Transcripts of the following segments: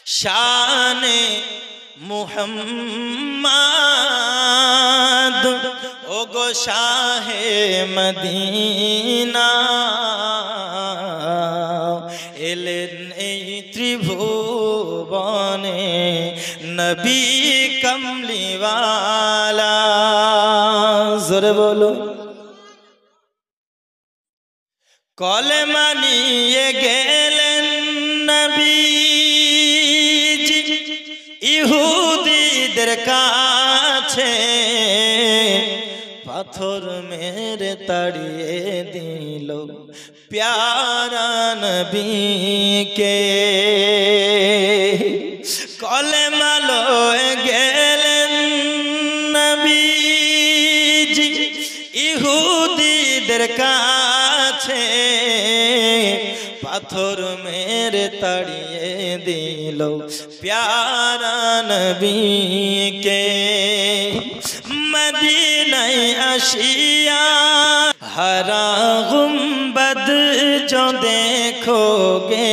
शाने मुहम्मद ओगो शाहे मदीना एलेन এই ত্রিভুবনে নবী কমলিওয়ালা জোরে বলো কলেমা নিয়ে গেলেন নবীজি ইহুদিদের কাছে পাথর মেরে তাড়িয়ে দিল প্যারা নবীকে কলেমা লয়ে গেলেন নবীজি ইহুদিদের কাছে পাথর মেরে তাড়িয়ে দিল প্যারা নবীকে মদিনায় আসিয়া हरा गुंबद जो देखोगे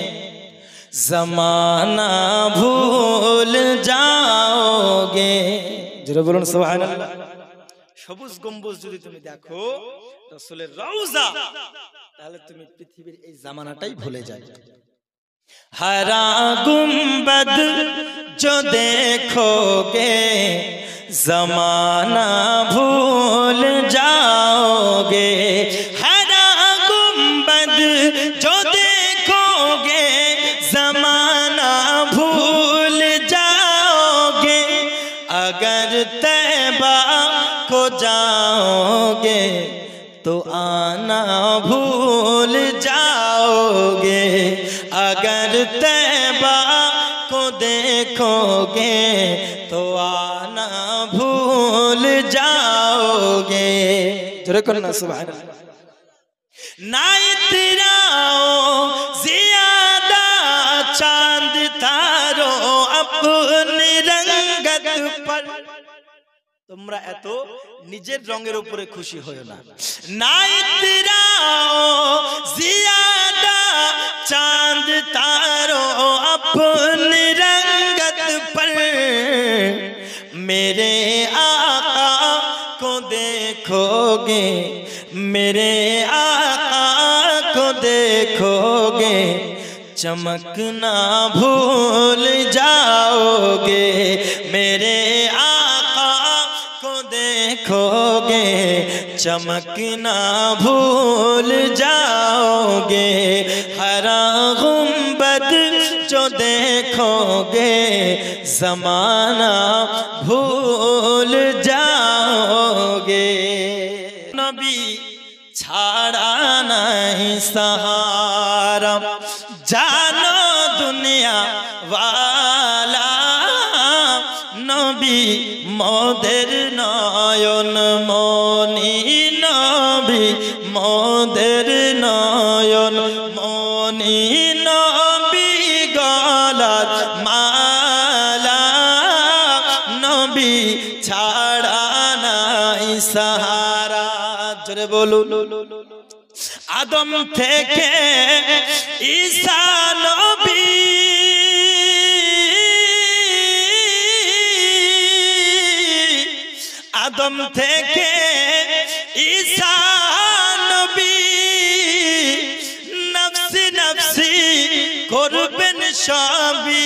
जमाना भूल जाओगे जरूर बोलूं सुभान अल्लाह সবুজ গম্বুজ যদি তুমি দেখো রাসূলের রওজা তাহলে তুমি পৃথিবীর এই জামানাটাই ভুলে যাবে हरा गुंबद जो देखोगे जमाना भूल जाओगे हरा गुंबद जो देखोगे जमाना भूल जाओगे अगर तैबा को जाओगे तो आना भूल जाओगे अगर तैबा को देखोगे तो आना भूल जाओगे जरूर करना सुभान अल्लाह ना इतराओ ज़ियादा चांद तारो अपनी रंगत पर তোমরা এত নিজের রঙের উপরে খুশি হয়ো না না ইতরাও ज़ियादा चांद तारो अपनी रंगत पर मेरे आका को देखोगे मेरे आका को देखोगे चमकना भूल जाओगे मेरे आका को देखोगे चमकना भूल जाओगे हरा गुंबद जो देखोगे जमाना भूल जाओगे नबी छाड़ा नहीं सहारा जानो दुनिया वाला नबी मोदेर नयन मनी नबी मोदेर नयन मनी नबी गलार माला नबी छाड़ा নাই সাহারা জোরে বলুন আদম থেকে ঈসা নবী आदम থেকে ঈসা নবী নফসি নফসি করবেন সবই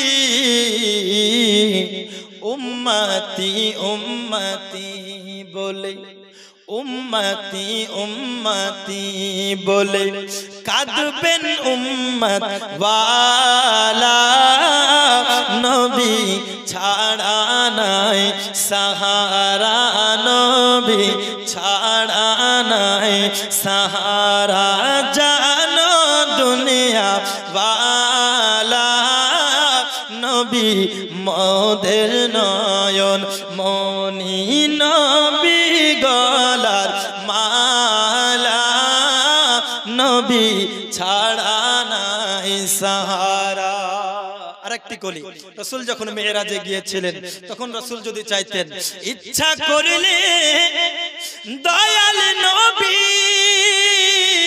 উম্মতি উম্মতি বলে উম্মতি উম্মতি বলে কাঁদবেন উম্মত ওয়ালা নবী ছাড়া নাই সাহারা নবী ছাড়া নাই সাহারা জানো দুনিয়া ওয়ালা নবী মোদের নয়ন মনি নবী গলার মালা নবী ছাড়া নাই সাহারা আরেকটি কলি রাসূল যখন মেরাজে গিয়েছিলেন তখন রাসূল যদি চাইতেন ইচ্ছা করিলে দয়াল নবী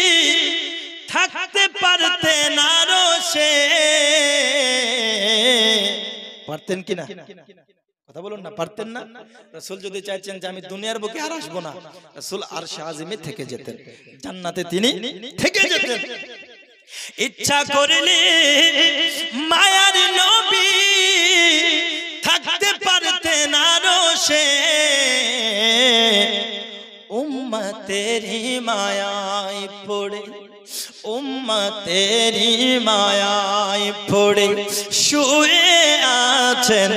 থাকতে পারতেন আরশে পারতেন কিনা? কথা বলুন না, পারতেন না? রাসূল যদি চাইতেন যে আমি দুনিয়ার বুকে আর আসবো না, রাসূল আরশে আজিমে থেকে যেতেন, জান্নাতে তিনি থেকে যেতেন। ইচ্ছা করলে মায়ার নবী থাকতে পারতেন আরশে, উম্মতেরি মায়ায় পড়ে, উম্মতেরি মায়ায় পড়ে শুয়ে আছেন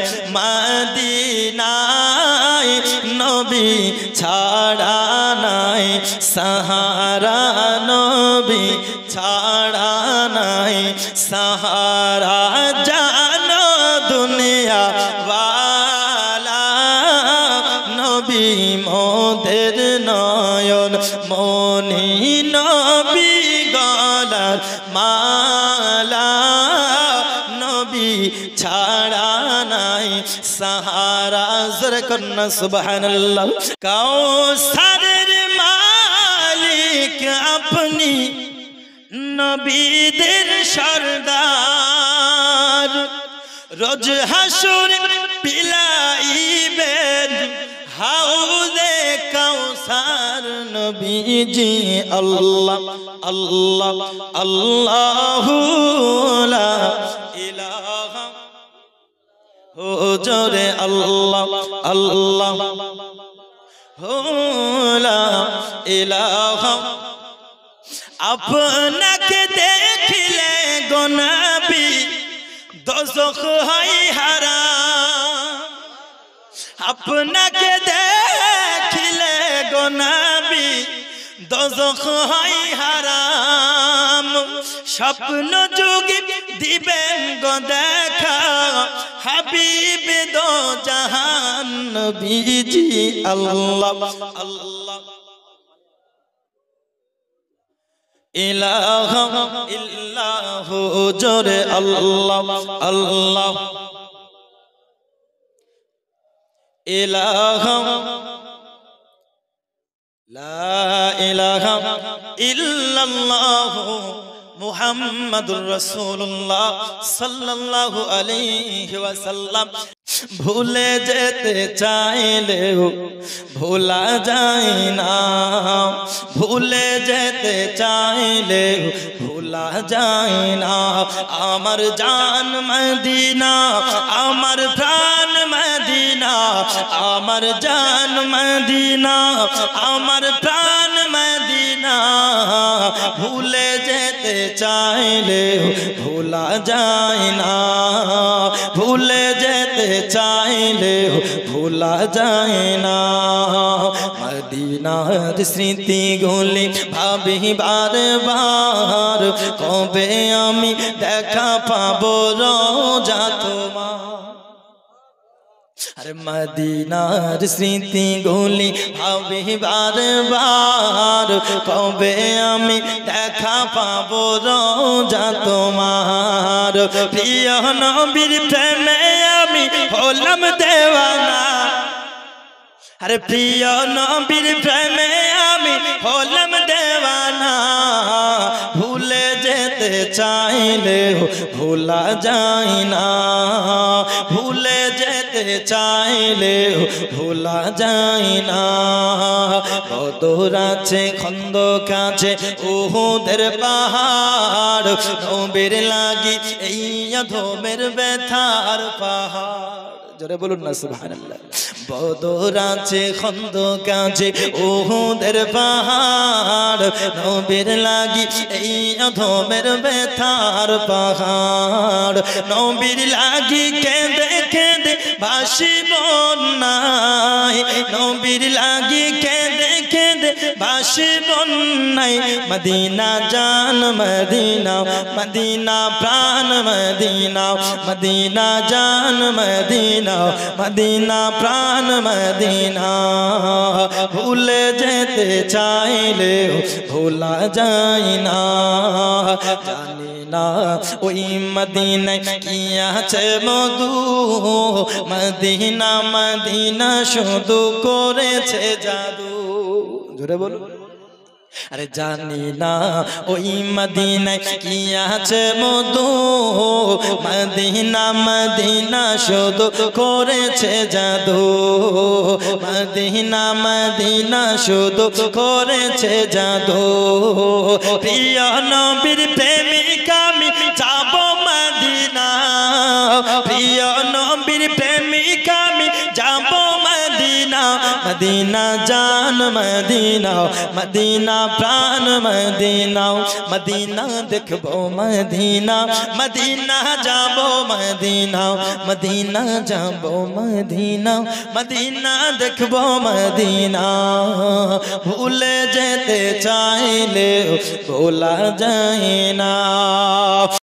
মদিনায়, নবী ছাড়া নাই সাহারা, নবী ছাড়া নাই সাহারা, জানো দুনিয়া ওয়ালা নবী মোদের নয়ন মনি, নবী গলার মালা, নবী ছাড়া নাই সাহারা। জোরে কন্যা সুবহানাল্লাহ। কাউসারের মালিক আপনি, নবীদের সরদার, রোজ হাসুর পিলাইবেন হাউজে কাউসার নবীজি। আল্লাহ আল্লাহ আল্লাহু লা ইলাহা, ও জোরে আল্লাহ আল্লাহ লা ইলাহা। আপনাকে দেখলে গো নবী দোজখ হয় হারাম, আপনাকে দেখলে গো নবী দোজখ হয় হারাম, স্বপ্ন যুগে দিবেন গো দেখা হাবিব দো জাহান নবীজি। আল্লাহ আল্লাহ ইলাহা ইল্লাহু, জোরে আল্লাহ আল্লাহ ইলাহা লা ইলাহা ইল্লাল্লাহু মুহাম্মাদুর রাসূলুল্লাহ সাল্লাল্লাহু আলাইহি ওয়াসাল্লাম। ভুলে যেতে চাইলেও ভোলা যায় না, ভুলে যেতে চাইলেও ভোলা যায় না। আমার জান মদিনা, আমার প্রাণ মদিনা, আমার জান মদিনা, আমার প্রাণ মদিনা। ভুলে যেতে চাইলেও ভোলা যায় না, ভুলে যেতে চাইলেও ভোলা যায় না। মদিনার স্মৃতিগুলি ভাবি বারবার, কবে আমি দেখা পাবো রোজা তোমার। আরে মদিনার স্মৃতিগুলি ভাবি বারবার, কবে আমি দেখা পাবো রোজা তোমার। প্রিয় নবীর প্রেমে আমি হলাম দেওয়ানা, আরে প্রিয় নবীর প্রেমে আমি হলাম দেওয়ানা। ভুলে যেতে চাইলেও ভোলা যায় না, ভুলে যেতে চাইলেও ভোলা যায় না। বদর আছে, খন্দক আছে, উহুদের পাহাড়, নবীর লাগি এই অধমের ব্যথার পাহাড়। জোরে বলুন না সুবহানাল্লাহ। বদর আছে, খন্দক আছে, উহুদের পাহাড়, নবীর লাগি এই অধমের ব্যথার পাহাড়। নবীর লাগি কেঁদে কেঁদে ভাসি বন্যায়, নবীর লাগি কেঁদে কেঁদে ভাসি বন্যায়। মদিনা জান মদিনা, মদিনা প্রাণ মদিনা, মদিনা জান মদিনা, মদিনা প্রাণ মদিনা। ভুলে যেতে চাইলেও ভোলা যায় না, জানি না ওই মদিনায় কি আছে মধু। মদিনা মদিনা শুধু করেছে জাদু। জোরে বলো। আরে জানি না ওই মদিনায় কি আছে মধু, মদিনা মদিনা শুধু করেছে জাদু, মদিনা মদিনা শুধু করেছে জাদু। প্রিয় নবীর প্রেমিকা আমি যাব মদিনা, প্রিয় নবীর প্রেমিকা আমি যাব মদিনা, মদিনা জান মদিনা, মদিনা প্রাণ মদিনা, মদিনা দেখবো মদিনা, মদিনা যাবো মদিনা, মদিনা যাবো মদিনা, মদিনা দেখবো মদিনা। ভুলে যেতে চাইলে ভোলা যায় না।